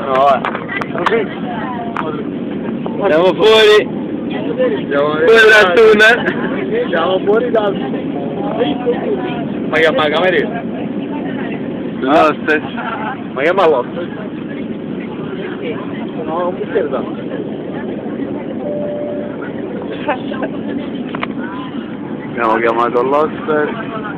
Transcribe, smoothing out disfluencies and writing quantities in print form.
No, Andiamo fuori. Fuori dal tunnel. Siamo fuori dal... Ma chiama la cameriera? L'hostess. Ma chiama l'hostess? No, non mi scherza. Abbiamo chiamato l'hostess.